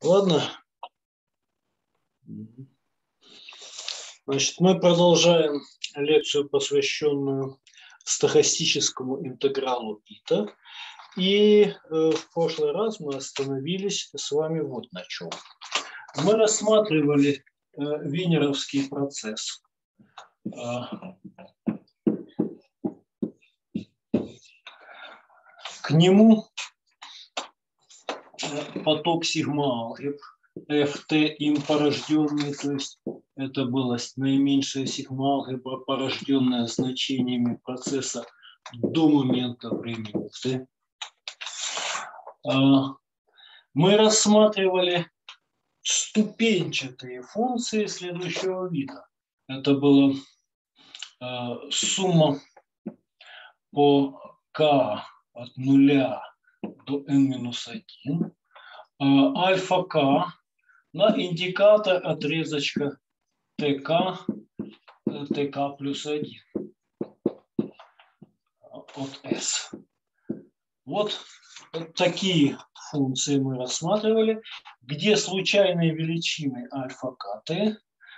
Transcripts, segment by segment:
Ладно. Значит, мы продолжаем лекцию, посвященную стохастическому интегралу Пита. И в прошлый раз мы остановились с вами вот на чем. Мы рассматривали винеровский процесс. К нему поток сигма-алгебр ft им порожденный, то есть это была наименьшая сигма-алгебра, порожденная значениями процесса до момента времени t. Мы рассматривали ступенчатые функции следующего вида. Это была сумма по k от 0 до n-1, альфа k на индикатор отрезочка tk плюс 1 от s. Вот такие функции мы рассматривали, где случайные величины альфа kt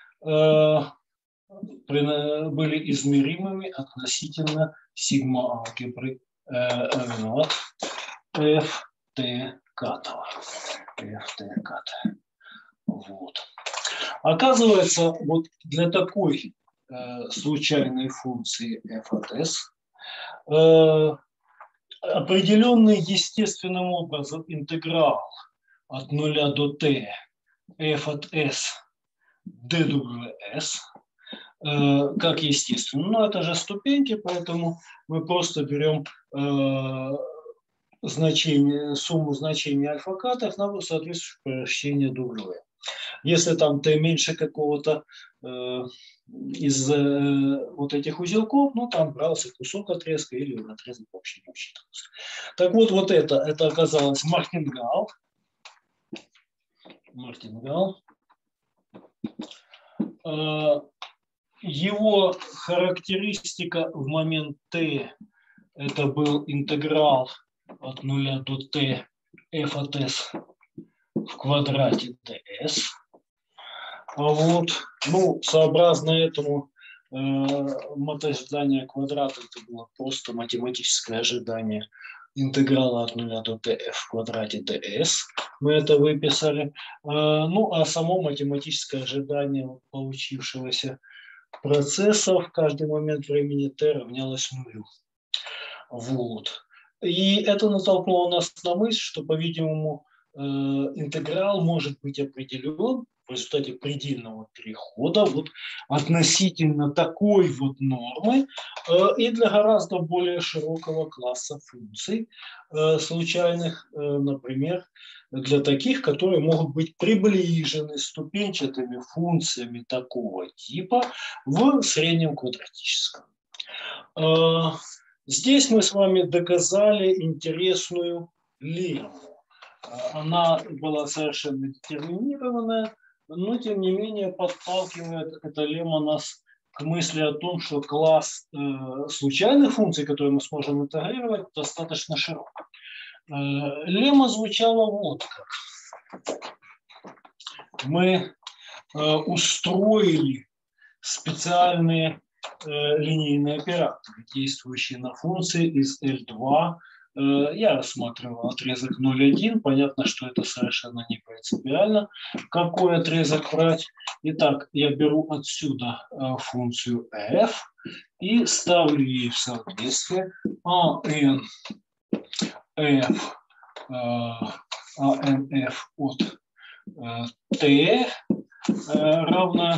были измеримыми относительно сигма-алгебры ft катова. Вот. Оказывается, вот для такой случайной функции f от s определенный естественным образом интеграл от 0 до t f от s dws, как естественно. Но это же ступеньки, поэтому мы просто берем сумму значений альфа-катов на соответствующее превращение W. Если там t меньше какого-то из вот этих узелков, ну там брался кусок отрезка или отрезок вообще не учитывался. Так вот, вот это оказалось мартингал. Его характеристика в момент t это был интеграл от 0 до t f от s в квадрате ds. Вот. Ну, сообразно этому ожидание квадрата это было просто математическое ожидание интеграла от 0 до tf в квадрате ds. Мы это выписали. Ну, а само математическое ожидание получившегося процесса в каждый момент времени t равнялось нулю. Вот. И это натолкнуло нас на мысль, что, по-видимому, интеграл может быть определен в результате предельного перехода вот относительно такой вот нормы и для гораздо более широкого класса функций случайных, например, для таких, которые могут быть приближены ступенчатыми функциями такого типа в среднем квадратическом. Здесь мы с вами доказали интересную лемму. Она была совершенно детерминированная, но тем не менее подталкивает эта лемма нас к мысли о том, что класс случайных функций, которые мы сможем интегрировать, достаточно широк. Лемма звучала вот как. Мы устроили специальные линейные операторы, действующие на функции из L2. Я рассматривал отрезок 0,1. Понятно, что это совершенно не принципиально, какой отрезок брать. Итак, я беру отсюда функцию f и ставлю ей в соответствие AN f от t равно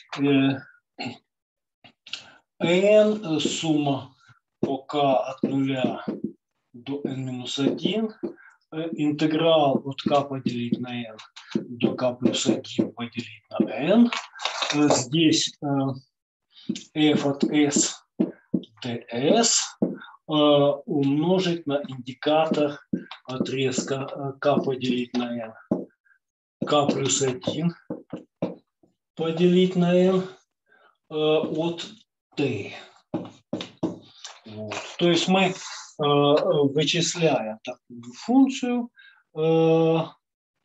n сумма по k от 0 до n-1, интеграл от k поделить на n до k плюс 1 поделить на n. Здесь f от s ds умножить на индикатор отрезка k поделить на n, k плюс 1 поделить на n от t. Вот. То есть мы, вычисляя такую функцию,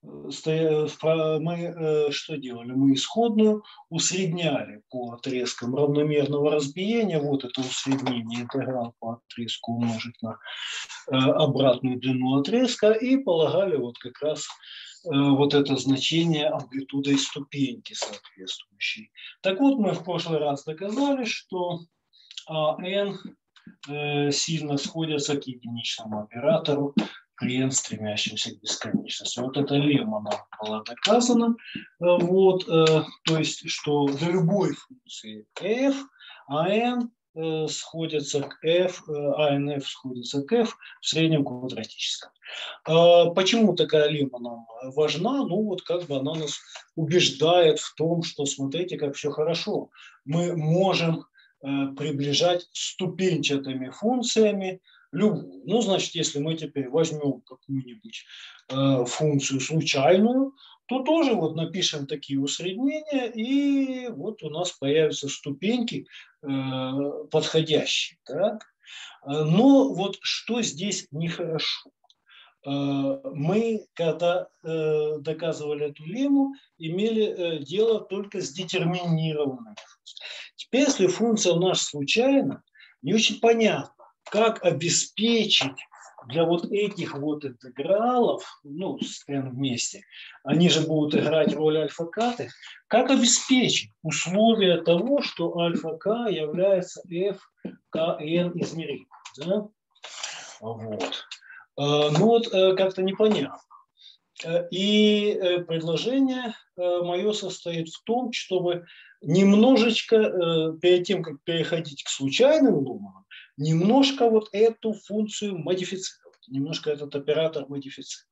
мы что делали? Мы исходную усредняли по отрезкам равномерного разбиения. Вот это усреднение, интеграл по отрезку умножить на обратную длину отрезка, и полагали вот как раз вот это значение амплитуды и ступеньки соответствующей. Так вот, мы в прошлый раз доказали, что n сильно сходятся к единичному оператору при n, стремящемся к бесконечности. Вот это лемма нам было доказано. Вот, то есть, что для любой функции f, n сходятся к f, ANF сходится к f в среднем квадратическом. Почему такая лемма нам важна? Ну вот как бы она нас убеждает в том, что смотрите, как все хорошо. Мы можем приближать ступенчатыми функциями любую. Ну, значит, если мы теперь возьмем какую-нибудь функцию случайную, то тоже вот напишем такие усреднения, и вот у нас появятся ступеньки подходящие. Так? Но вот что здесь нехорошо. Мы, когда доказывали эту лемму, имели дело только с детерминированной функцией. Теперь, если функция у нас случайна, не очень понятно, как обеспечить для вот этих вот интегралов, ну, с n вместе, они же будут играть роль альфа-к, как обеспечить условия того, что альфа-к является f k n измеримым. Да? Вот. Ну вот как-то непонятно. И предложение мое состоит в том, чтобы немножечко, перед тем, как переходить к случайным ломанам, немножко вот эту функцию модифицировать, немножко этот оператор модифицировать.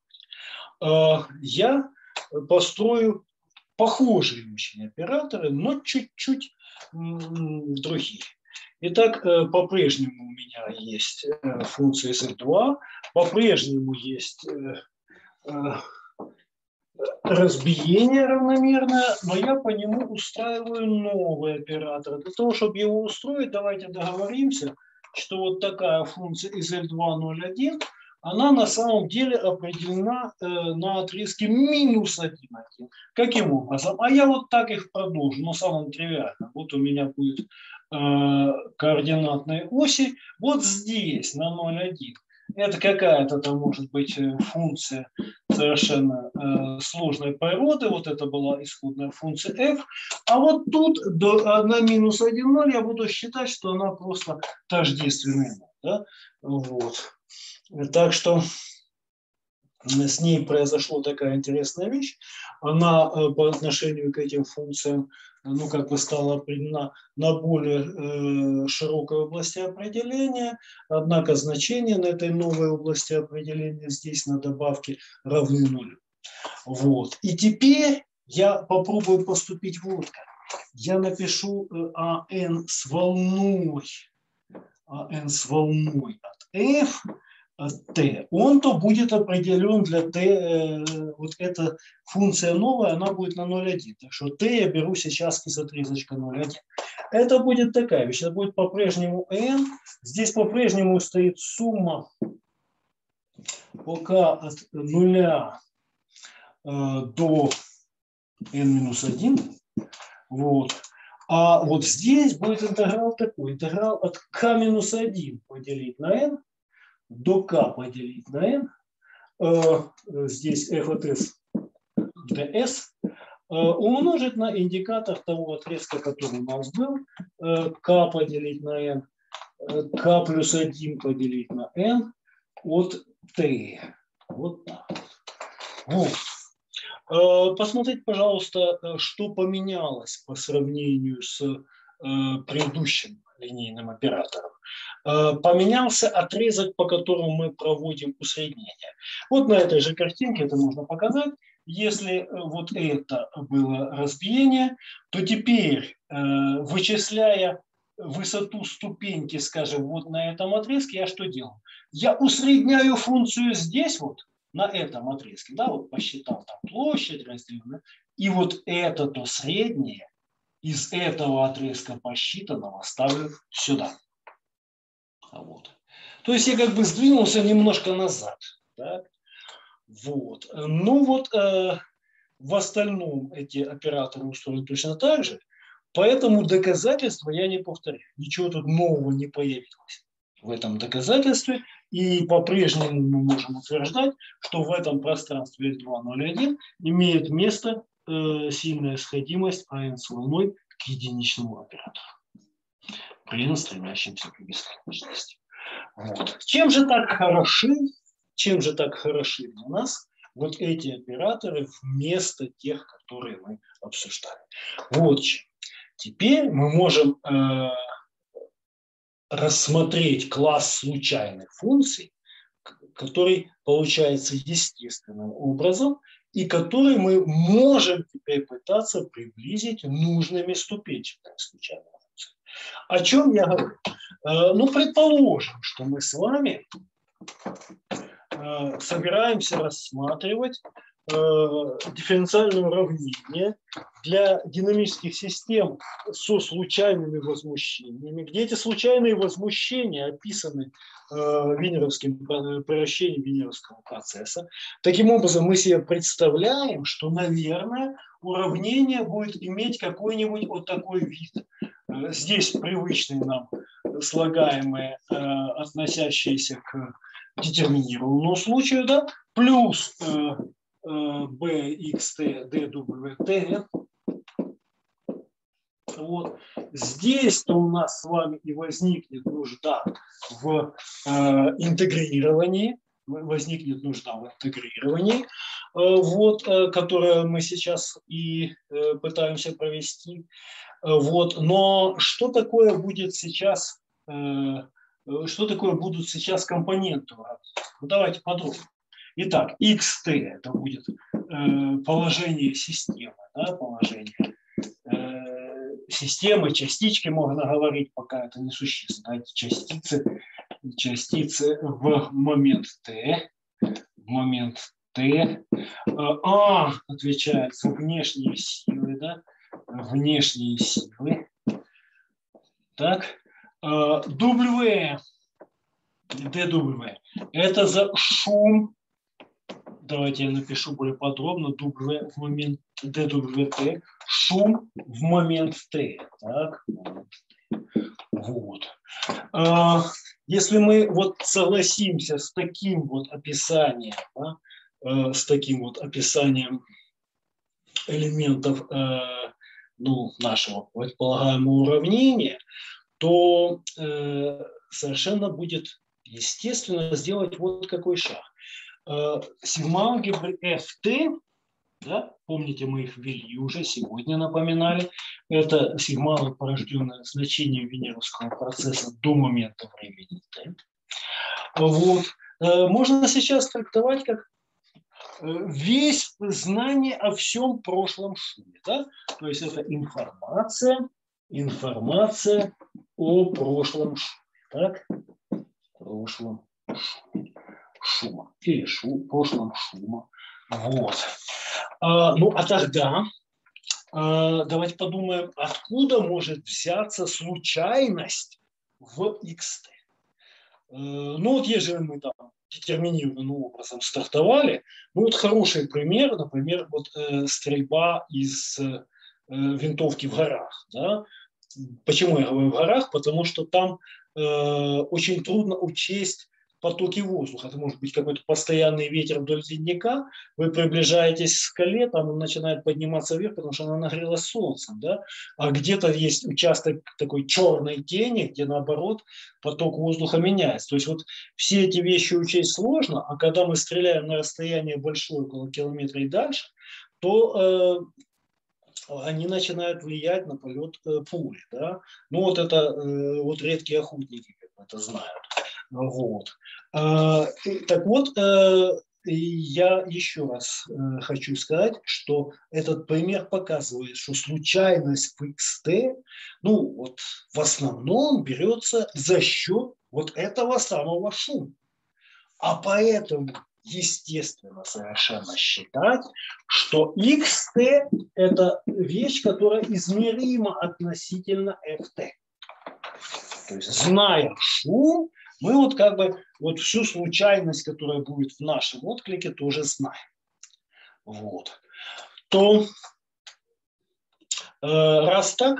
Я построю похожие очень операторы, но чуть-чуть другие. Итак, по-прежнему у меня есть функция SL2, по-прежнему есть разбиение равномерное, но я по нему устраиваю новый оператор. Для того, чтобы его устроить, давайте договоримся, что вот такая функция SL2,01, она на самом деле определена на отрезке минус 1,1. Каким образом? А я вот так их продолжу, но самым тривиально. Вот у меня будет координатной оси, вот здесь на 0,1. Это какая-то там может быть функция совершенно сложной природы, вот это была исходная функция f, а вот тут на минус 1,0 я буду считать, что она просто тождественная. Да? Вот. Так что с ней произошла такая интересная вещь. Она по отношению к этим функциям, ну, как бы стала определена на более широкой области определения, однако значения на этой новой области определения здесь на добавке равны нулю. Вот. И теперь я попробую поступить вот как. Я напишу АН с волной от F, t, он-то будет определен для t, вот эта функция новая, она будет на 0,1. Так что t я беру сейчас из отрезочка 0,1. Это будет такая вещь, это будет по-прежнему n, здесь по-прежнему стоит сумма пока от 0 до n-1. Вот. А вот здесь будет интеграл такой, интеграл от k-1 поделить на n, до k поделить на n, здесь f от s ds, умножить на индикатор того отрезка, который у нас был, k поделить на n, k плюс 1 поделить на n от t. Вот так. Вот. Посмотрите, пожалуйста, что поменялось по сравнению с предыдущим линейным оператором. Поменялся отрезок, по которому мы проводим усреднение. Вот на этой же картинке это можно показать. Если вот это было разбиение, то теперь, вычисляя высоту ступеньки, скажем, вот на этом отрезке, я что делаю? Я усредняю функцию здесь вот, на этом отрезке, да, вот посчитал там площадь разделена, и вот это-то среднее из этого отрезка посчитанного ставлю сюда. Вот. То есть я как бы сдвинулся немножко назад. Так? Вот. Ну вот в остальном эти операторы устроены точно так же, поэтому доказательства я не повторяю. Ничего тут нового не появилось в этом доказательстве, и по-прежнему мы можем утверждать, что в этом пространстве L2,01 имеет место сильная сходимость АН с волной к единичному оператору при n стремящемся к бесконечности. Вот. Чем же так хороши для нас вот эти операторы вместо тех, которые мы обсуждали? Вот чем. Теперь мы можем рассмотреть класс случайных функций, который получается естественным образом, и который мы можем теперь пытаться приблизить нужными ступенчатыми случайными функциями. О чем я говорю? Ну, предположим, что мы с вами собираемся рассматривать дифференциальное уравнение для динамических систем со случайными возмущениями, где эти случайные возмущения описаны винеровским превращением винеровского процесса. Таким образом, мы себе представляем, что, наверное, уравнение будет иметь какой-нибудь вот такой вид. Здесь привычные нам слагаемые, относящиеся к детерминированному случаю, да, плюс bxt dwt. Вот. Здесь-то у нас с вами и возникнет нужда в интегрировании, вот, которое мы сейчас и пытаемся провести. Вот. Но что такое будут сейчас компоненты? Ну, давайте подробнее. Итак, xt это будет положение системы, да, положение системы, частички можно говорить, пока это не существенно. Эти частицы в момент t, отвечает за внешние силы, да, внешние силы. Так, W, dW, это за шум. Давайте я напишу более подробно. W в момент dWt, шум в момент t. Так, вот. Если мы вот согласимся с таким вот описанием, да, элементов нашего предполагаемого уравнения, то совершенно будет естественно сделать вот какой шаг. Сигма алгебры FT, да, помните, мы их ввели уже сегодня, напоминали, это сигма, порожденное значением винеровского процесса до момента времени T. Вот. Можно сейчас трактовать как весь знание о всем прошлом шуме. Да? То есть это информация о прошлом шуме. Так? Прошлом шума. Или прошлом шума. Вот. Ну, а тогда давайте подумаем, откуда может взяться случайность в xt. Ну, вот ежели мы там детерминированным образом стартовали, ну, вот хороший пример, например, вот стрельба из винтовки в горах. Да? Почему я говорю в горах? Потому что там очень трудно учесть потоки воздуха. Это может быть какой-то постоянный ветер вдоль ледника, вы приближаетесь к скале, там он начинает подниматься вверх, потому что она нагрелась солнцем, да? А где-то есть участок такой черной тени, где наоборот поток воздуха меняется. То есть вот все эти вещи учесть сложно, а когда мы стреляем на расстояние большое, около километра и дальше, то они начинают влиять на полет пули. Да? Ну вот это вот редкие охотники это знают. Вот. Так вот, я еще раз хочу сказать, что этот пример показывает, что случайность в xt, ну вот в основном берется за счет вот этого самого шума. А поэтому естественно совершенно считать, что xt – это вещь, которая измерима относительно ft. То есть, зная шум, Мы вот как бы вот всю случайность, которая будет в нашем отклике, тоже знаем. Вот. То раз так,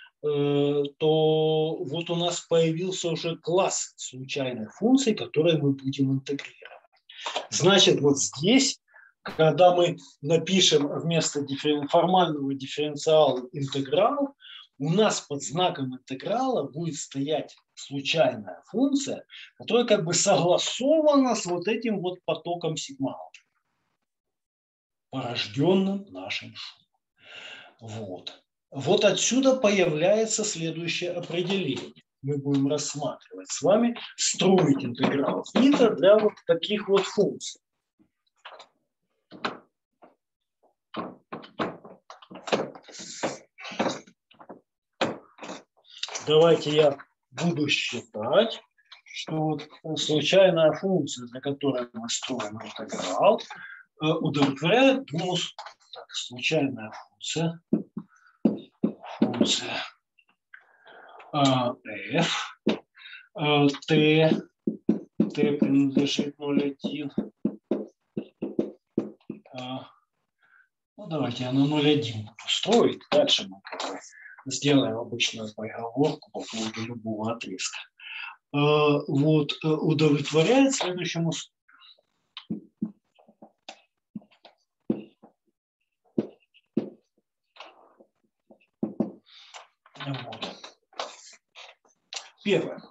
то вот у нас появился уже класс случайных функций, которые мы будем интегрировать. Значит, вот здесь, когда мы напишем вместо формального дифференциала интеграл, у нас под знаком интеграла будет стоять случайная функция, которая как бы согласована с вот этим вот потоком сигма-алгебры, порожденным нашим шумом. Вот. Вот отсюда появляется следующее определение. Мы будем рассматривать с вами, строить интеграл θ для вот таких вот функций. Давайте я буду считать, что вот случайная функция, для которой мы строим интеграл, удовлетворяет двум. Так, случайная функция f, t принадлежит 0,1. Ну, давайте я на 0,1 буду строить. Дальше мы сделаем обычную поговорку по поводу любого отрезка. Вот, удовлетворяет следующему. Вот. Первое.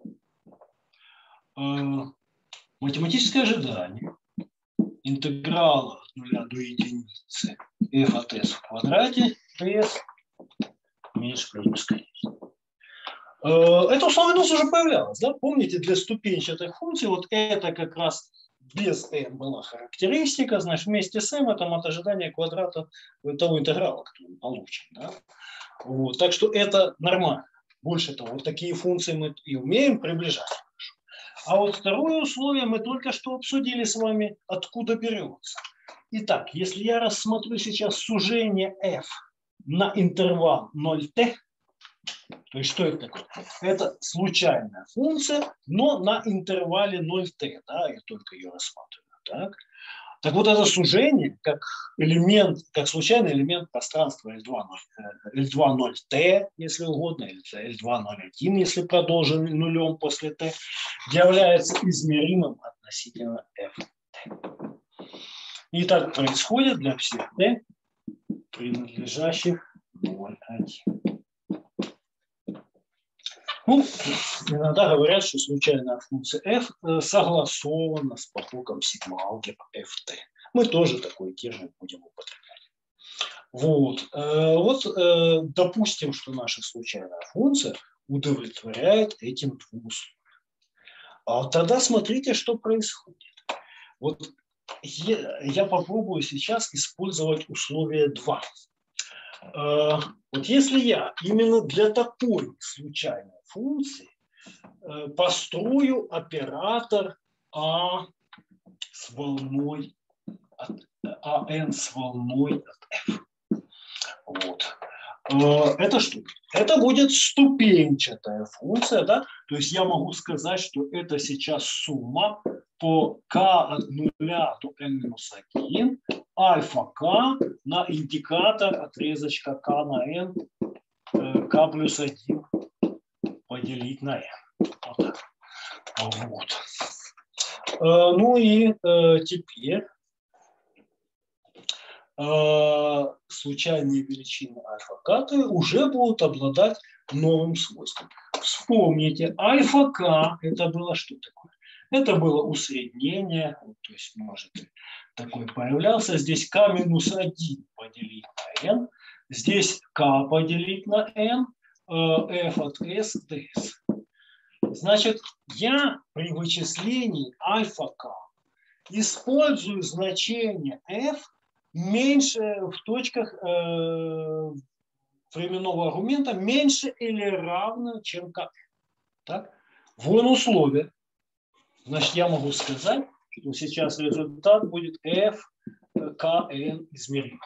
Математическое ожидание интеграла от 0 до единицы f от s в квадрате ds меньше плюс бесконечно. Это условие у нас уже появлялось. Да? Помните, для ступенчатых функций вот это как раз без m была характеристика, значит, вместе с m это от ожидания квадрата того интеграла, который мы получим. Да? Вот. Так что это нормально. Больше того, вот такие функции мы и умеем приближать. А вот второе условие мы только что обсудили с вами, откуда берется. Итак, если я рассмотрю сейчас сужение f на интервал 0t, то есть что это такое? Это случайная функция, но на интервале 0t, да, я только ее рассматриваю. Так вот это сужение, как элемент, как случайный элемент пространства L2,0t, если угодно, или L2,01, если продолжим нулем после t, является измеримым относительно f. И так происходит для всех t, принадлежащих 0,1. Ну, иногда говорят, что случайная функция f согласована с потоком сигма-алгебр ft. Мы тоже такой термин будем употреблять. Вот, допустим, что наша случайная функция удовлетворяет этим двум условиям. А тогда смотрите, что происходит. Вот я попробую сейчас использовать условие 2. Вот если я именно для такой случайной функции построю оператор А с волной АН с волной от F. Вот. Это что? Это будет ступенчатая функция, да? То есть я могу сказать, что это сейчас сумма по k от 0 до n-1 альфа k на индикатор отрезочка k на n k плюс 1 поделить на n. Вот так. Вот. Ну и теперь случайные величины альфа-к уже будут обладать новым свойством. Вспомните, альфа-к это было что такое? Это было усреднение, то есть может такой появлялся. Здесь k минус 1 поделить на n, здесь k поделить на n, f от s ds. Значит, я при вычислении альфа-к использую значение f меньше в точках временного аргумента меньше или равно, чем k. Так? Вон условие. Значит, я могу сказать, что сейчас результат будет f kn измерим.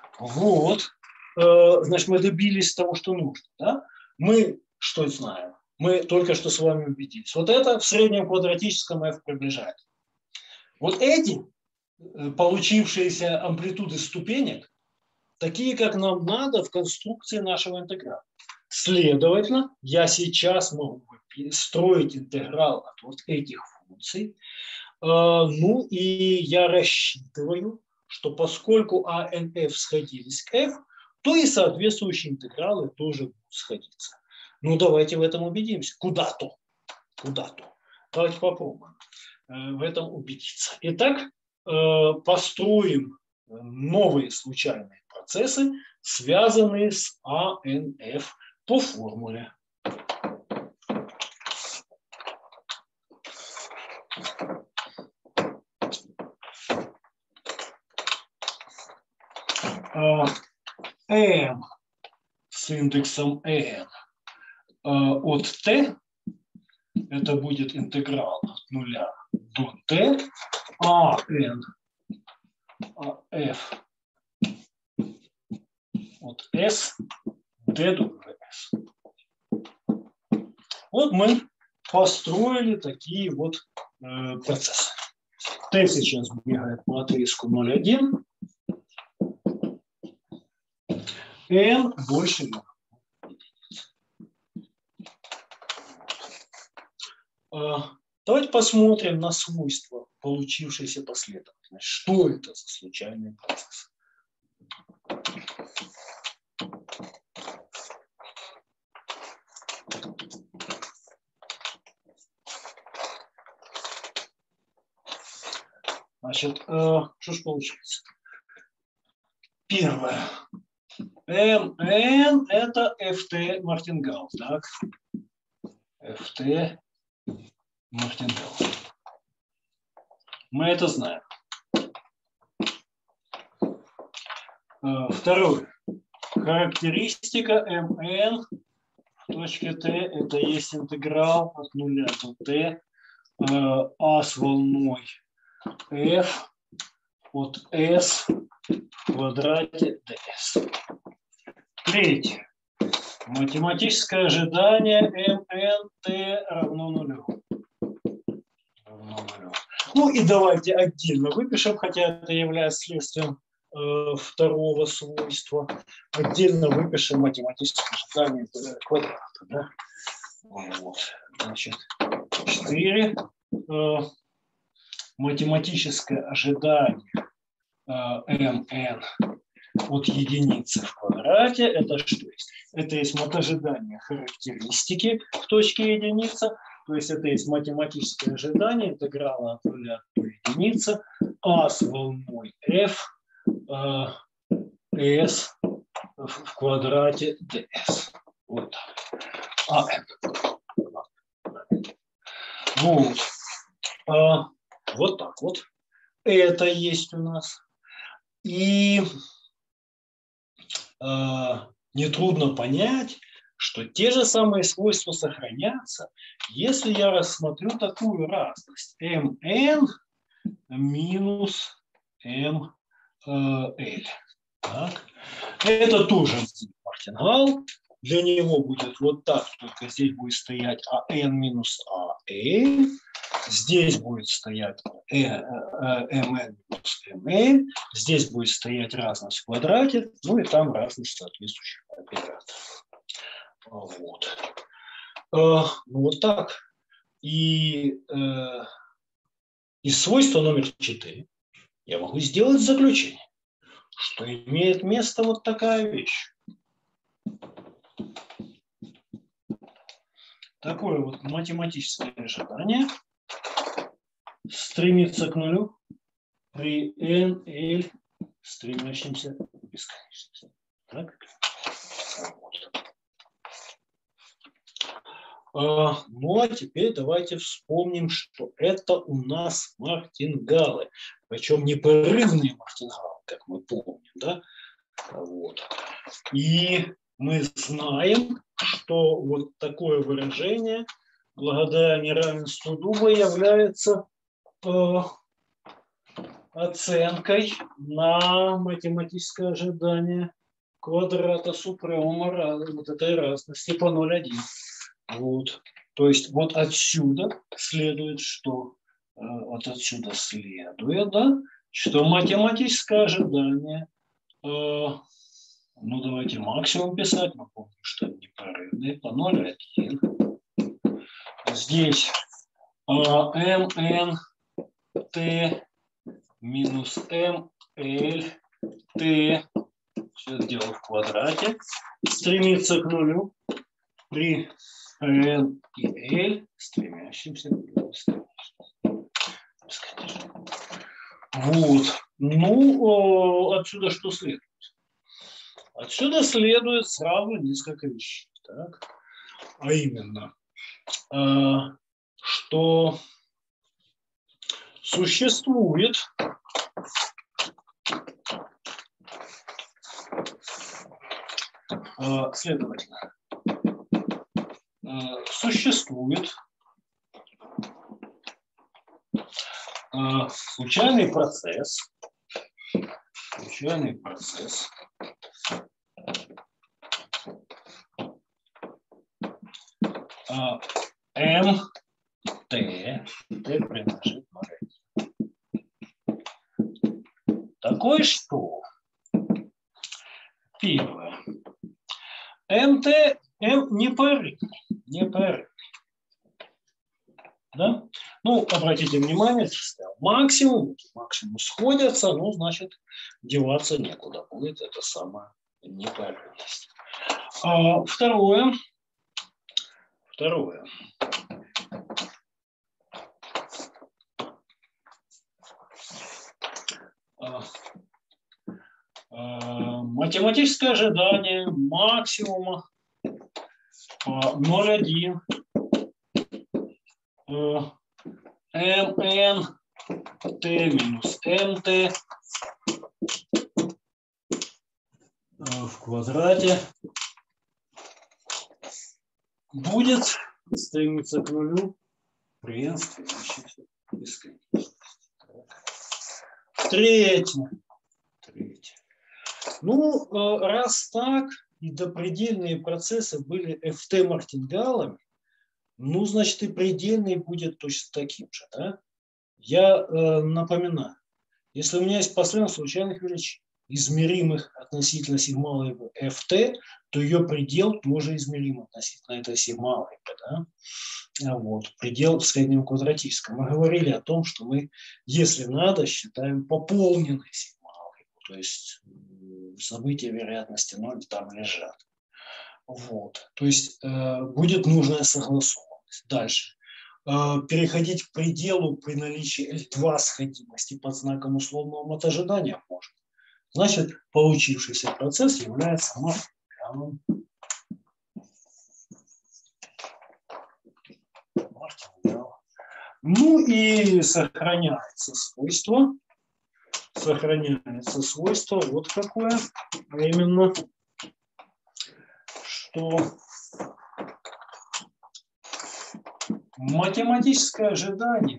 Вот. Значит, мы добились того, что нужно. Да? Мы что знаем? Мы только что с вами убедились. Вот это в среднем квадратическом f приближает. Вот эти получившиеся амплитуды ступенек, такие, как нам надо в конструкции нашего интеграла. Следовательно, я сейчас могу строить интеграл от вот этих функций. Ну и я рассчитываю, что поскольку а, n, f сходились к f, то и соответствующие интегралы тоже будут сходиться. Ну, давайте в этом убедимся. Куда-то. Давайте попробуем в этом убедиться. Итак, построим новые случайные процессы, связанные с ANF по формуле. M с индексом n от t, это будет интеграл от 0 до t, an f от s d до s. Вот мы построили такие вот процессы. T сейчас бегает по отрезку 0,1. N больше не. Давайте посмотрим на свойства получившейся последовательности. Что это за случайный процесс? Значит, что же получается? Первое. Mn это ft Мартингал, так? ft Мартингал. Мы это знаем. Второе. Характеристика Mn в точке t это есть интеграл от 0 до t а с волной f от s в квадрате ds. Третье. Математическое ожидание mnt равно нулю. Ну и давайте отдельно выпишем, хотя это является следствием второго свойства. Отдельно выпишем математическое ожидание квадрата. Да? Вот. Значит, 4. Математическое ожидание mn от единицы в квадрате, это что есть? Это есть ожидание характеристики в точке единица, то есть это есть математическое ожидание интеграла от 0 до единицы а с волной f s в квадрате ds. Вот так. Вот. Вот так вот. Это есть у нас. И нетрудно понять, что те же самые свойства сохранятся, если я рассмотрю такую разность. mn минус ml. Так. Это тоже Мартингал. Для него будет вот так, только здесь будет стоять an минус al. Здесь будет стоять mn минус ml. Здесь будет стоять разность в квадрате. Ну и там разность соответствующих операторов. Вот. Вот так. И из свойства номер 4 я могу сделать заключение, что имеет место вот такая вещь. Такое вот математическое ожидание стремится к нулю при n, l, стремящемся к бесконечности. Так? Вот. Ну а теперь давайте вспомним, что это у нас мартингалы. Причем непрерывные мартингалы, как мы помним. Да? Вот. И мы знаем, что вот такое выражение благодаря неравенству дуба является оценкой на математическое ожидание квадрата супремума вот этой разности по 0,1. Вот. То есть вот отсюда следует, что вот отсюда следует, да, что математическое ожидание, ну давайте максимум писать, мы помним, что непрерывный по 0,1. Здесь mn t минус ml t, сейчас делаю в квадрате, стремится к нулю при n и l стремящимся к бесконечности. Вот. Ну, отсюда что следует? Отсюда следует сразу несколько вещей. Так? А именно, что существует следовательно, существует случайный процесс, mt, t принадлежит такой, что первое, mt непрерывный. Да? Ну, обратите внимание, максимум сходятся, ну, значит, деваться некуда будет, это самая непрерывность. Второе. Математическое ожидание максимума 0,1 mn t минус mt в квадрате будет стремиться к нулю при n стремящемся к бесконечности. Третье. Ну, раз так, и допредельные процессы были ft-мартингалами, ну, значит, и предельный будет точно таким же. Да? Я напоминаю, если у меня есть последовательность случайных величин, измеримых относительно сигма ft, то ее предел тоже измерим относительно этой сигма. Да? Вот, предел в среднем квадратическом. Мы говорили о том, что мы, если надо, считаем пополненной сигма. То есть события вероятности 0 там лежат. Вот. То есть будет нужная согласованность. Дальше. Переходить к пределу при наличии L2 сходимости под знаком условного мотожидания можно. Значит, получившийся процесс является мартингалом. Ну и сохраняется свойство вот какое, а именно, что математическое ожидание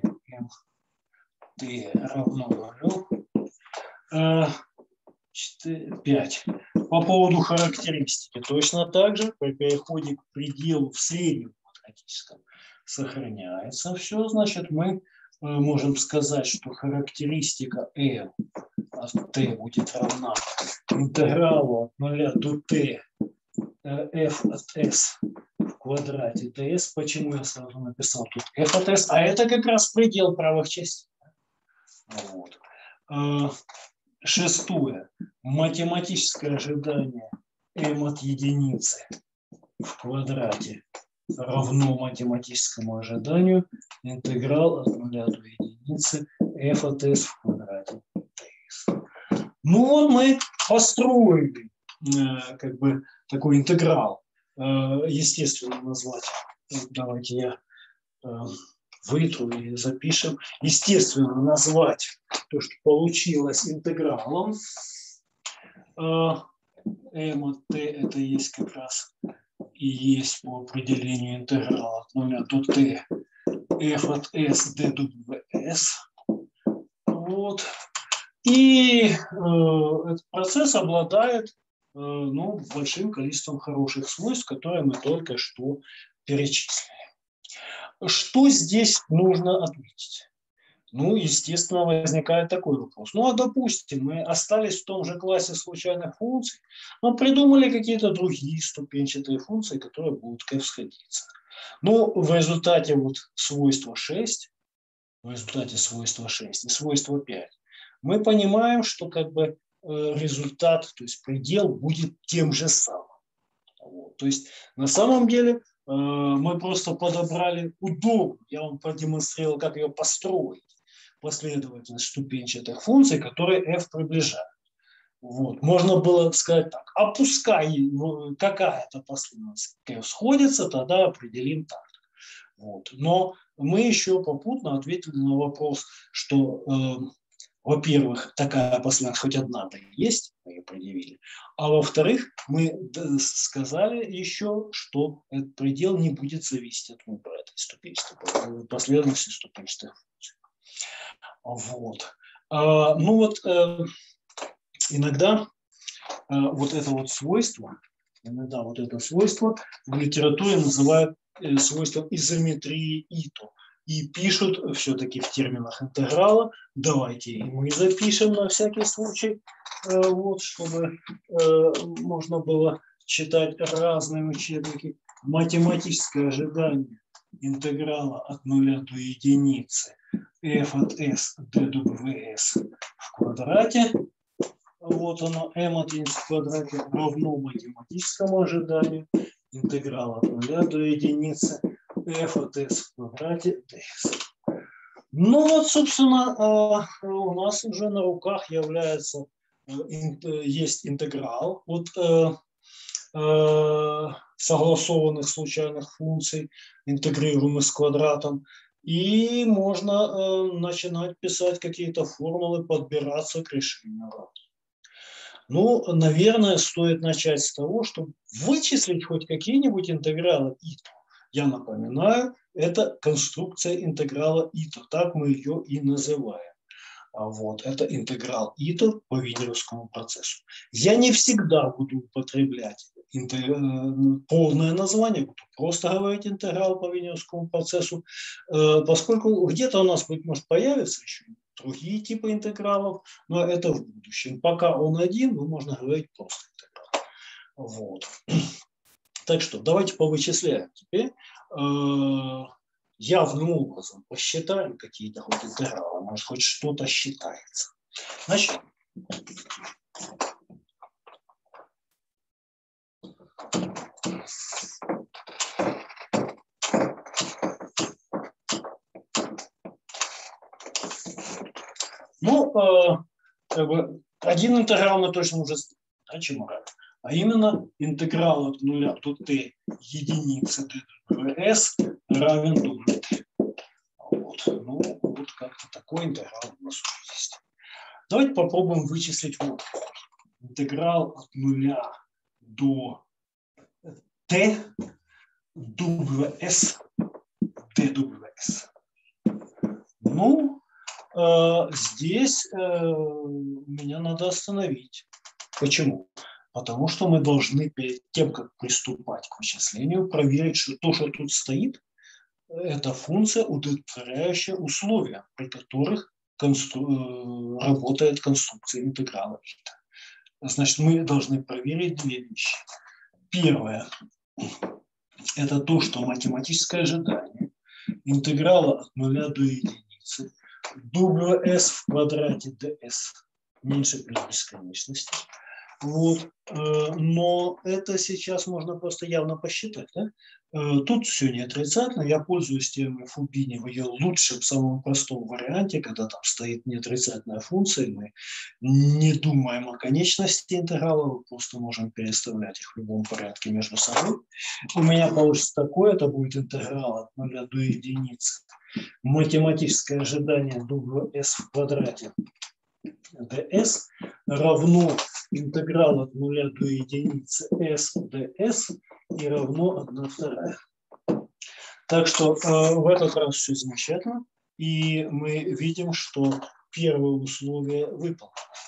t равно 0, 5. По поводу характеристики точно так же при переходе к пределу в среднем квадратическом сохраняется все, значит, мы можем сказать, что характеристика m от t будет равна интегралу от 0 до t f от s в квадрате ds. Почему я сразу написал тут f от s? А это как раз предел правых частей. Вот. Шестое. Математическое ожидание m от единицы в квадрате равно математическому ожиданию интеграл от 0 до единицы f от s в квадрате ds. Ну вот мы построили как бы такой интеграл. Естественно назвать. Давайте я вытру и запишем. Естественно назвать то, что получилось интегралом. m от t это есть как раз и есть по определению интеграла от 0 до t f от s dws. Вот. И этот процесс обладает большим количеством хороших свойств, которые мы только что перечислили. Что здесь нужно отметить? Ну, естественно, возникает такой вопрос. Ну, а допустим, мы остались в том же классе случайных функций, но придумали какие-то другие ступенчатые функции, которые будут к f сходиться. Ну, в результате вот свойства 6, в результате свойства 6 и свойства 5, мы понимаем, что как бы результат, то есть предел будет тем же самым. Вот. То есть на самом деле мы просто подобрали удобно. Я вам продемонстрировал, как ее построить. Последовательность ступенчатых функций, которые f приближают. Вот. Можно было сказать так, а пускай какая-то последовательность к f сходится, тогда определим так. Вот. Но мы еще попутно ответили на вопрос, что во-первых, такая последовательность хоть одна-то есть, мы ее предъявили, а во-вторых, мы сказали еще, что этот предел не будет зависеть от выбора этой последовательности ступенчатых функций. Вот. Ну вот иногда вот это вот свойство, в литературе называют свойством изометрии Ито. И пишут все-таки в терминах интеграла. Давайте и мы запишем на всякий случай, вот, чтобы можно было читать разные учебники. Математическое ожидание интеграла от 0 до единицы f от s dws в квадрате. Вот оно, m от единицы в квадрате равно математическому ожиданию интеграла от 0 до единицы f от s в квадрате ds. Ну вот, собственно, у нас уже на руках есть интеграл от согласованных случайных функций, интегрируемых с квадратом. И можно начинать писать какие-то формулы, подбираться к решению. Ну, наверное, стоит начать с того, чтобы вычислить хоть какие-нибудь интегралы Ито. Я напоминаю, это конструкция интеграла Ито, так мы ее и называем. Вот, это интеграл Ито по Винеровскому процессу. Я не всегда буду употреблять полное название, буду просто говорить интеграл по Винеровскому процессу, поскольку где-то у нас, может, появится еще другие типы интегралов, но это в будущем. Пока он один, можно говорить просто интеграл. Вот. Так что давайте повычисляем теперь. Явным образом посчитаем какие-то хоть интегралы, может, хоть что-то считается. Значит, как бы один интеграл мы точно уже знаем, а именно интеграл от 0 до t единицы dws равен dt. Вот. Ну, вот как-то такой интеграл у нас уже есть. Давайте попробуем вычислить вот интеграл от 0 до t ws dws. Ну, здесь меня надо остановить. Почему? Потому что мы должны перед тем, как приступать к вычислению, проверить, что то, что тут стоит, это функция, удовлетворяющая условия, при которых работает конструкция интеграла. Значит, мы должны проверить две вещи. Первое – это то, что математическое ожидание интеграла от 0 до единицы ws в квадрате ds меньше плюс бесконечности. Вот. Но это сейчас можно просто явно посчитать. Да? Тут все не отрицательно. Я пользуюсь теоремой Фубини в ее лучшем, самом простом варианте, когда там стоит неотрицательная функция, мы не думаем о конечности интеграла, просто можем переставлять их в любом порядке между собой. У меня получится такое, это будет интеграл от 0 до единицы. Математическое ожидание ws в квадрате ds равно интеграл от 0 до единицы s ds и равно 1/2. Так что в этот раз все замечательно. И мы видим, что первое условие выполнено.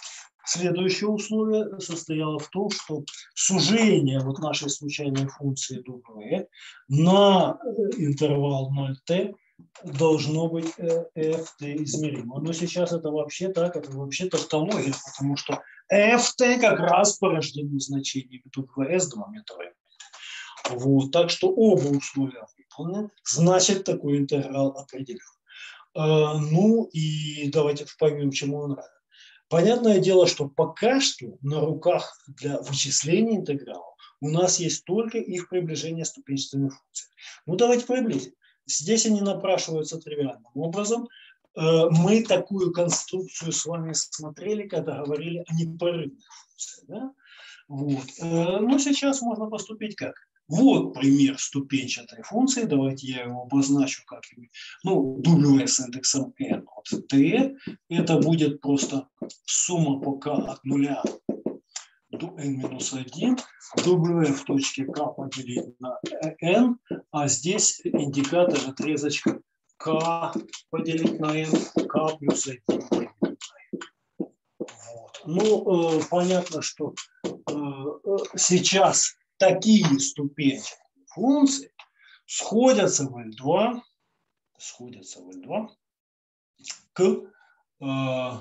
Следующее условие состояло в том, что сужение вот нашей случайной функции W на интервал 0t должно быть ft измеримо. Но сейчас это вообще так, это вообще тавтология, потому что ft как раз порождено значением ws 2 метра. Вот, так что оба условия выполнены, значит такой интеграл определен. Ну и давайте поймем, чему он равен. Понятное дело, что пока что на руках для вычисления интегралов у нас есть только их приближение ступенчатыми функциями. Ну давайте приблизим. Здесь они напрашиваются тривиальным образом. Мы такую конструкцию с вами смотрели, когда говорили о непрерывных функциях. Да? Вот. Но сейчас можно поступить как? Вот пример ступенчатой функции. Давайте я его обозначу как-нибудь. Ну, w с индексом n от t. Это будет просто сумма по k от 0 до n-1. W в точке k поделить на n. А здесь индикатор отрезочка k поделить на n, k плюс 1 поделить на n. Вот. Ну, понятно, что сейчас такие ступенчатые функции сходятся в L2 к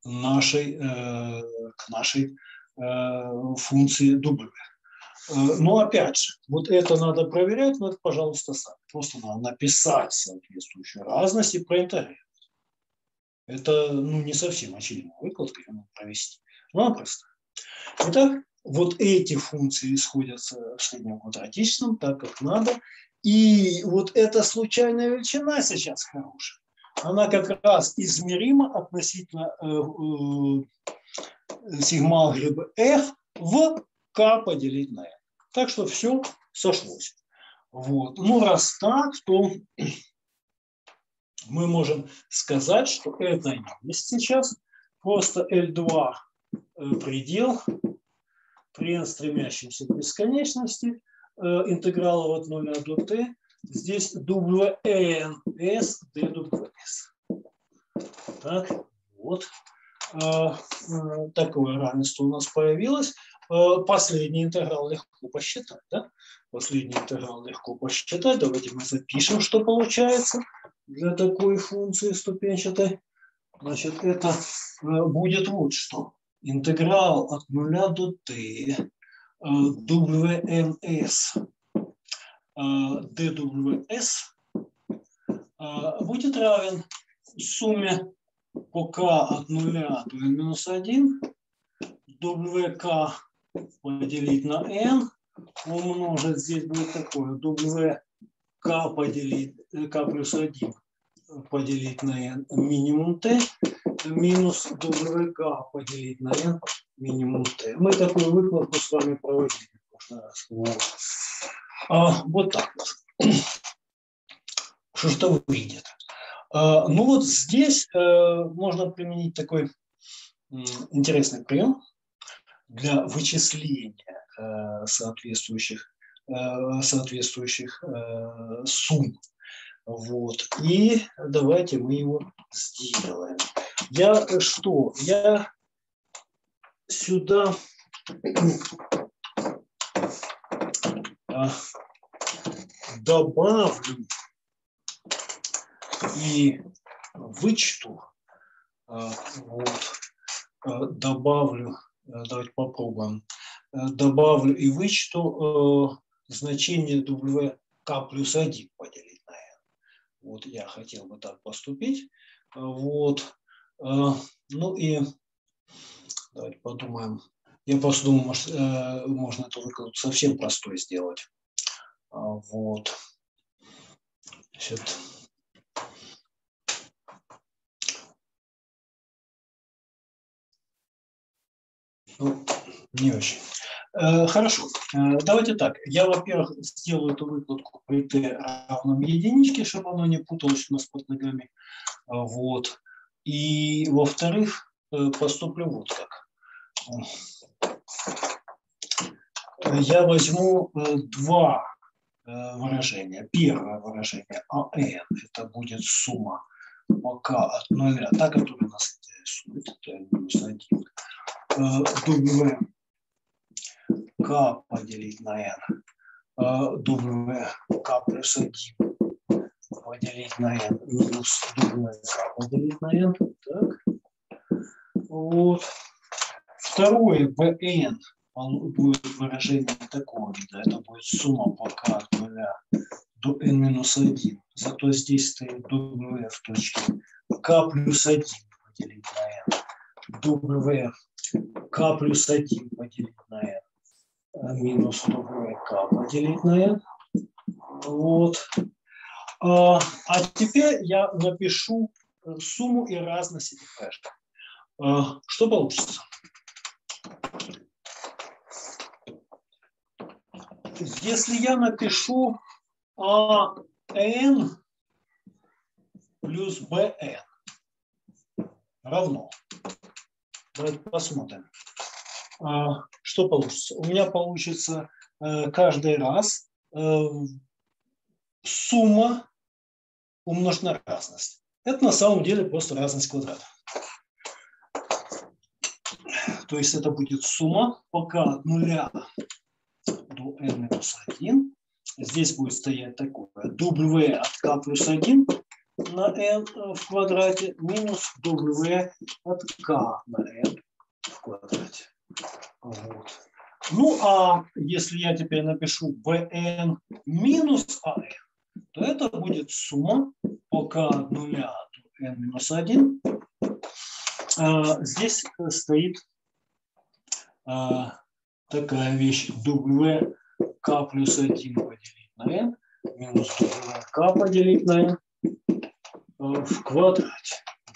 нашей функции W. Но опять же, вот это надо проверять, но это, пожалуйста, сами. Просто надо написать соответствующую разность и проинтегрировать. Это не совсем очевидная выкладка, ее надо провести. Но она простая. Итак, вот эти функции сходятся в среднем квадратичном, так как надо. И вот эта случайная величина сейчас хорошая. Она как раз измерима относительно сигма-алгебры f в k поделить на n. Так что все сошлось. Вот. Ну, раз так, то мы можем сказать, что это есть сейчас просто L2 предел при n стремящемся к бесконечности интеграла от 0 до t. Здесь wn(s) dws. Так, вот. Такое равенство у нас появилось. Последний интеграл легко посчитать. Да? Последний интеграл легко посчитать. Давайте мы запишем, что получается для такой функции ступенчатой. Значит, это будет вот что. Интеграл от 0 до t wn's dws будет равен сумме по k от 0 до n-1 wk поделить на n умножить, здесь будет такое, wk поделить, k плюс 1 поделить на n минимум t минус wk поделить на n минимум t. Мы такую выкладку с вами проводили в прошлый раз. Вот так вот. Что ж это выйдет? Ну вот здесь можно применить такой интересный прием для вычисления соответствующих сумм. Вот. И давайте мы его сделаем. Я сюда добавлю и вычту, добавлю, давайте попробуем, добавлю и вычту значение wk плюс 1 поделить на n. Вот я хотел бы так поступить. Вот. Ну и давайте подумаем. Я просто думаю, может, можно эту выкладку совсем простой сделать. Вот. Значит, ну, не очень. Хорошо. Давайте так. Я, во-первых, сделаю эту выкладку при t равном единичке, чтобы оно не путалось у нас под ногами. Вот. И, во-вторых, поступлю вот как. Я возьму два выражения. Первое выражение АН, это будет сумма по k от 0, та, которая нас интересует, это минус 1, W k поделить на n, W k плюс 1 поделить на n минус W k поделить на n. Так. Вот. Второе, Vn будет выражение такого вида. Это будет сумма по k от 0 до n минус 1. Зато здесь стоит W в точке k плюс 1 поделить на n. W k плюс 1 поделить на n. Минус WK поделить на n. Вот. А теперь я напишу сумму и разность этих хэшей. Что получится? Если я напишу AN плюс BN равно, давайте посмотрим. Что получится? У меня получится каждый раз сумма умножить на разность. Это на самом деле просто разность квадратов. То есть это будет сумма пока от 0 до n минус 1. Здесь будет стоять такое w от k плюс 1 на n в квадрате минус w от k на n в квадрате. Вот. Ну, а если я теперь напишу bn минус an, то это будет сумма по k от 0 до n минус 1. Здесь стоит такая вещь w k плюс 1 поделить на n минус w k поделить на n в квадрате.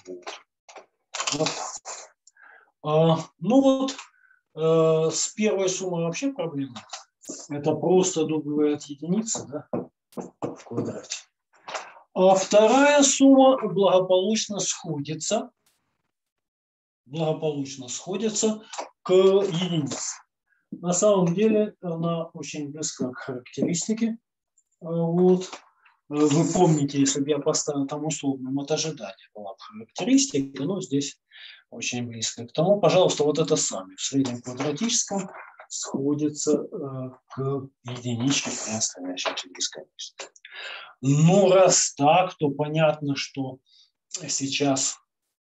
Вот. Ну вот, с первой суммой вообще проблема. Это просто w от единицы, да, в квадрате. А вторая сумма благополучно сходится к единице. На самом деле она очень близка к характеристике. Вот. Вы помните, если бы я поставил там условным от ожидания была бы характеристика, но здесь очень близко к тому. Пожалуйста, вот это самое в среднем квадратическом сходится к единичке при стремящейся бесконечности. Но раз так, то понятно, что сейчас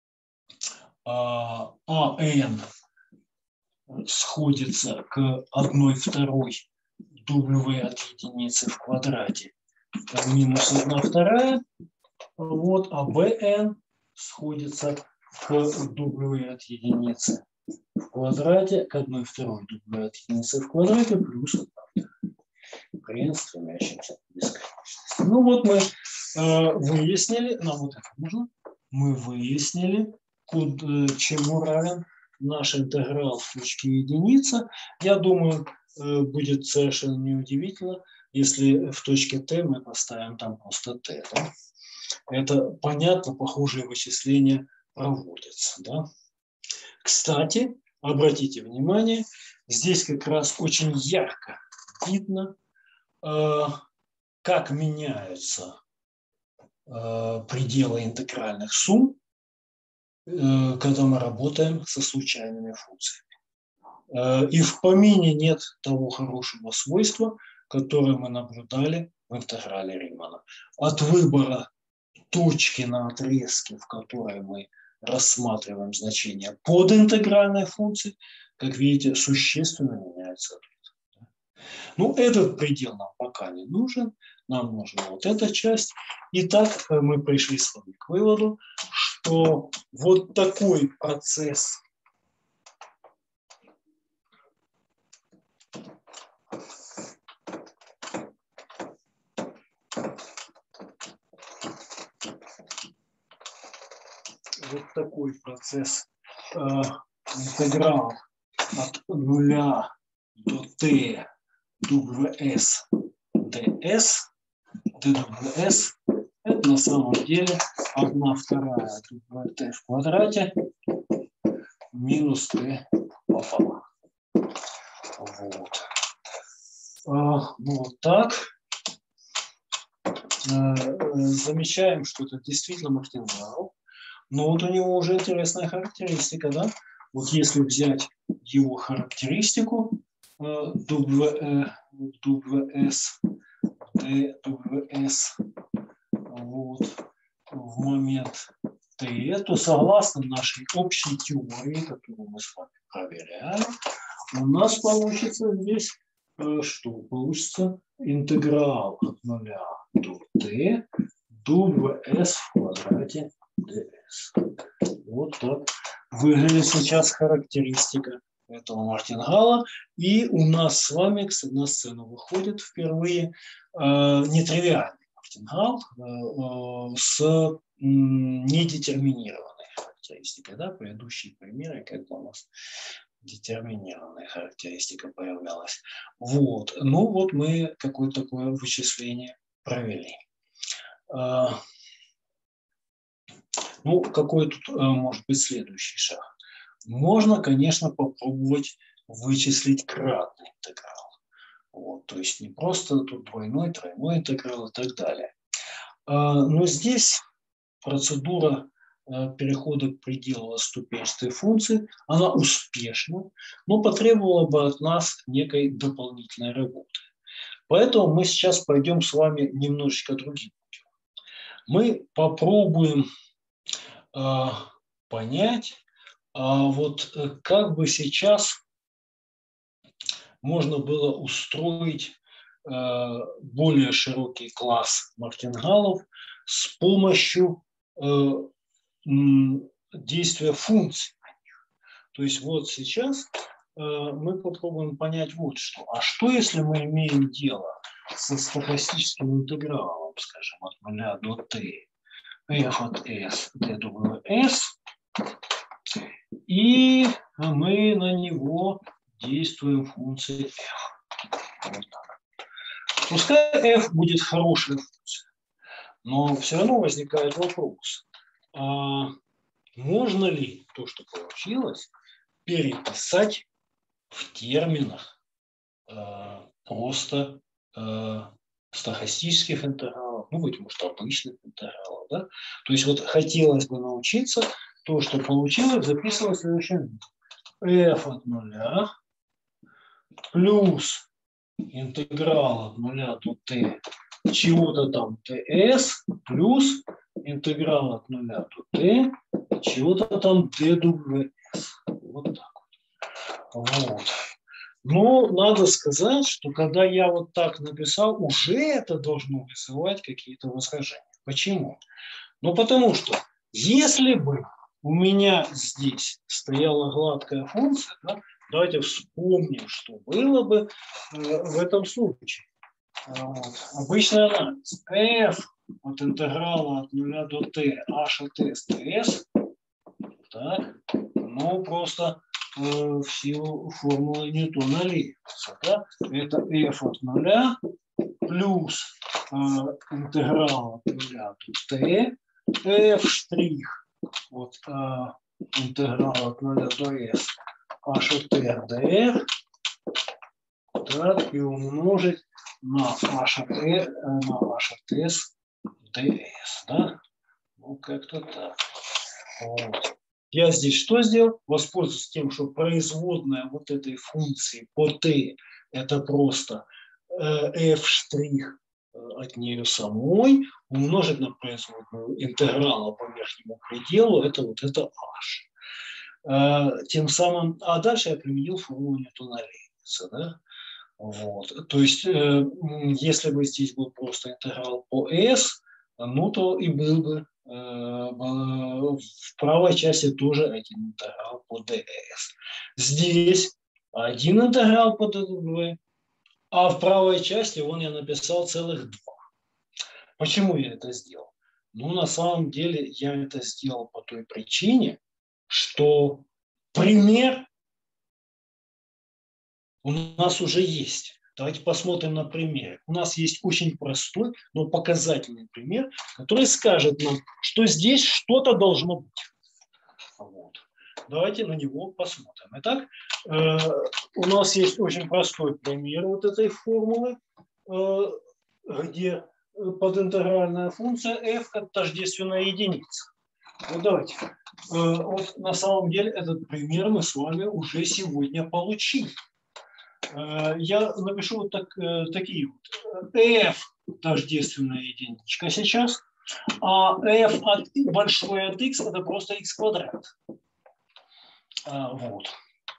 AN сходится к 1/2 W от единицы в квадрате минус 1/2. Вот, а BN сходится к W от единицы в квадрате к 1/2 W от единицы в квадрате плюс 1/2 при стремящемся к бесконечности. Ну вот мы выяснили, нам вот это нужно, мы выяснили, чему равен наш интеграл в точке единица. Я думаю, будет совершенно неудивительно, если в точке t мы поставим там просто t. Да? Это понятно, похожие вычисления проводятся. Да? Кстати, обратите внимание, здесь как раз очень ярко видно, как меняются пределы интегральных сумм, когда мы работаем со случайными функциями. И в помине нет того хорошего свойства, которое мы наблюдали в интеграле Римана. От выбора точки на отрезке, в которой мы рассматриваем значение подинтегральной функции, как видите, существенно меняется ответ. Ну, этот предел нам пока не нужен, нам нужна вот эта часть. Итак, мы пришли с вами к выводу, что вот такой процесс интеграл от 0 до t ws ds, dws, это на самом деле 1/2 wt в квадрате минус t пополам. Вот. Ну, вот так. Замечаем, что это действительно мартинжал. Но вот у него уже интересная характеристика, да? Вот если взять его характеристику WS, вот, в момент T, то согласно нашей общей теории, которую мы с вами проверяем, у нас получится здесь, что получится интеграл от 0 до T WS в квадрате ds. Вот так выглядит сейчас характеристика этого мартингала. И у нас с вами на сцену выходит впервые нетривиальный мартингал с недетерминированной характеристикой. Да? Предыдущие примеры, когда у нас детерминированная характеристика появлялась. Вот. Ну вот мы какое-то такое вычисление провели. Ну, какой тут может быть следующий шаг? Можно, конечно, попробовать вычислить кратный интеграл. Вот, то есть не просто тут двойной, тройной интеграл и так далее. Но здесь процедура перехода к пределу ступенчатой функции, она успешна, но потребовала бы от нас некой дополнительной работы. Поэтому мы сейчас пойдем с вами немножечко другим путем. Мы попробуем понять, вот как бы сейчас можно было устроить более широкий класс мартингалов с помощью действия функций. То есть вот сейчас мы попробуем понять вот что. А что если мы имеем дело со стохастическим интегралом, скажем, от 0 до t, f от s dws, и мы на него действуем функцией f. Вот так. Пускай f будет хорошая функция, но все равно возникает вопрос, можно ли то, что получилось, переписать в терминах просто стохастических интегралов, ну, быть может, обычных интегралов. Да? То есть вот хотелось бы научиться то, что получилось, записывать в следующем виде. F от 0 плюс интеграл от 0 до t чего-то там ts плюс интеграл от 0 до t чего-то там dws. Вот так вот. Вот. Но надо сказать, что когда я вот так написал, уже это должно вызывать какие-то возражения. Почему? Ну, потому что если бы у меня здесь стояла гладкая функция, да, давайте вспомним, что было бы в этом случае. Вот. Обычный анализ. F от интеграла от 0 до t h от s ds. Так, ну, просто в силу формулы Ньютона-Лейбница. Да? Это f от 0 плюс интеграл от 0 до t f штрих вот интеграл от 0 до s h от r dr, так, и умножить на h от s ds. Да? Ну, как-то так. Вот. Я здесь что сделал? Воспользуюсь тем, что производная вот этой функции по t это просто f' от нее самой умножить на производную интеграла по верхнему пределу, это вот это h. Тем самым, а дальше я применил формулу Ньютона-Лейбница. Да? Вот. То есть, если бы здесь был просто интеграл по s, ну то и был бы в правой части тоже один интеграл по ds. Здесь один интеграл по dw, а в правой части вон я написал целых два. Почему я это сделал? Ну, на самом деле я это сделал по той причине, что пример у нас уже есть. Давайте посмотрим на пример. У нас есть очень простой, но показательный пример, который скажет нам, что здесь что-то должно быть. Вот. Давайте на него посмотрим. Итак, у нас есть очень простой пример вот этой формулы, где подинтегральная функция f как тождественная единица. Вот давайте. Вот на самом деле этот пример мы с вами уже сегодня получили. Я напишу вот такие вот. F тождественная единичка сейчас, а f от большой от x это просто x квадрат. Вот.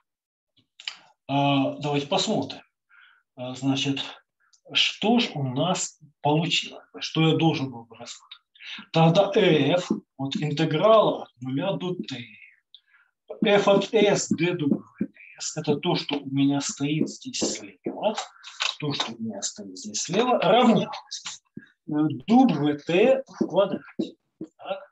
Давайте посмотрим. Значит, что же у нас получилось? Что я должен был рассмотреть? Тогда f от интеграла от 0 до t. F от s dw это то, что у меня стоит здесь слева. То, что у меня стоит здесь слева, равнялось dbt в квадрате. Так?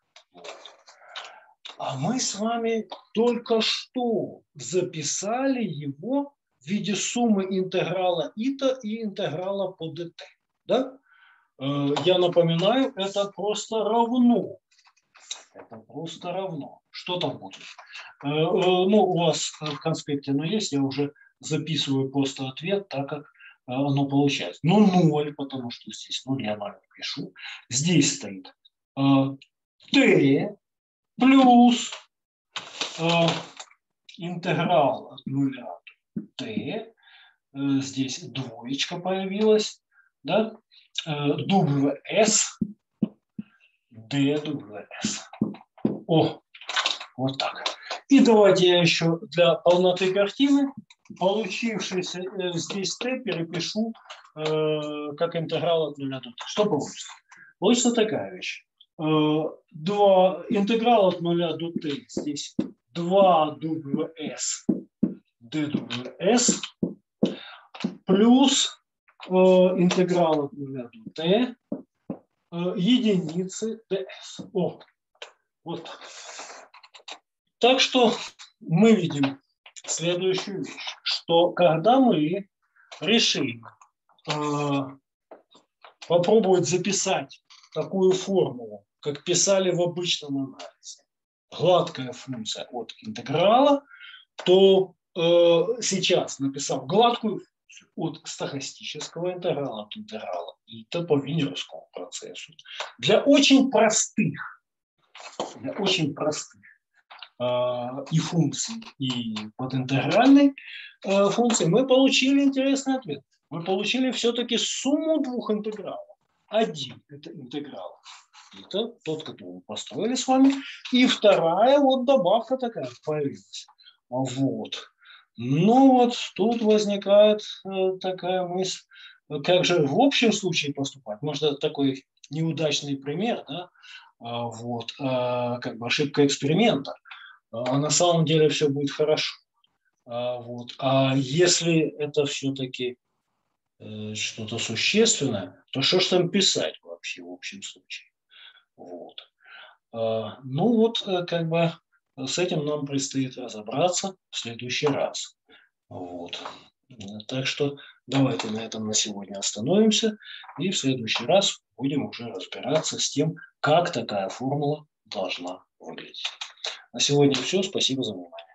А мы с вами только что записали его в виде суммы интеграла ита и интеграла по dt. Да? Я напоминаю, это просто равно. Это просто равно. Что там будет? Ну, у вас в конспекте оно есть, я уже записываю просто ответ, так как оно получается. Ну, 0, потому что здесь 0 я 0 пишу. Здесь стоит t плюс интеграл от 0 до t. Здесь двоечка появилась. Да? WS dWS. О, вот так. И давайте я еще для полноты картины получившийся здесь t перепишу как интеграл от 0 до t. Что получится? Получится такая вещь. Интеграл от 0 до t здесь 2WS dWS плюс интеграл от 0 до t единицы ds. О, вот так. Так что мы видим следующую вещь, что когда мы решим попробовать записать такую формулу, как писали в обычном анализе, гладкая функция от интеграла, то сейчас, написав гладкую функцию от стохастического интеграла от интеграла ита по венерскому процессу, для очень простых и функций, и подинтегральной функции мы получили интересный ответ. Мы получили все-таки сумму двух интегралов. Один – это интеграл. Это тот, который мы построили с вами. И вторая вот добавка такая появилась. Вот. Ну вот тут возникает такая мысль, как же в общем случае поступать. Может, это такой неудачный пример, да? Вот, как бы ошибка эксперимента. А на самом деле все будет хорошо. Вот. А если это все-таки что-то существенное, то что ж там писать вообще в общем случае? Вот. Ну вот, как бы с этим нам предстоит разобраться в следующий раз. Вот. Так что давайте на этом на сегодня остановимся и в следующий раз будем уже разбираться с тем, как такая формула должна выглядеть. На сегодня все. Спасибо за внимание.